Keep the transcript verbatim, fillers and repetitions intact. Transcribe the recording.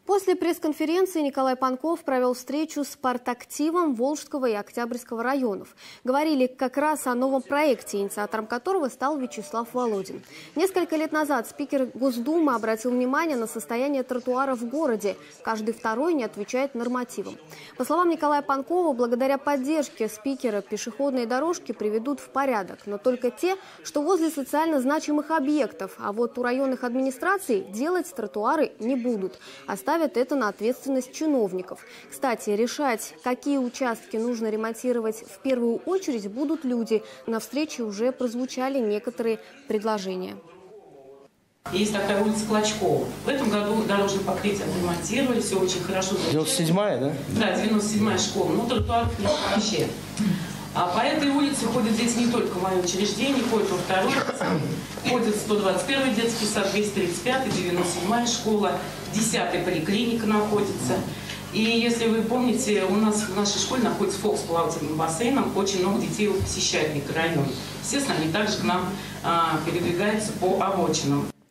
После пресс-конференции Николай Панков провел встречу с партактивом Волжского и Октябрьского районов. Говорили как раз о новом проекте, инициатором которого стал Вячеслав Володин. Несколько лет назад спикер Госдумы обратил внимание на состояние тротуаров в городе. Каждый второй не отвечает нормативам. По словам Николая Панкова, благодаря поддержке спикера пешеходные дорожки приведут в порядок. Но только те, что возле социально значимых объектов. А вот у районных администраций делать тротуары не будут. Оставят это на ответственность чиновников. Кстати, решать, какие участки нужно ремонтировать в первую очередь, будут люди. На встрече уже прозвучали некоторые предложения. Есть такая улица Клочкова. В этом году дорожное покрытие отремонтировали, все очень хорошо. девяносто седьмая, да? Да, девяносто седьмая школа. Ну, тротуаров нет вообще. А по этой улице ходят здесь не только мое учреждение, ходят во второй, ходят сто двадцать первый детский сад, двести тридцать пятый, девяносто седьмая школа, десятая поликлиника находится. И если вы помните, у нас в нашей школе находится Фокс с плавательным бассейном, очень много детей посещает микрорайон. Естественно, они также к нам а, передвигаются по обочинам.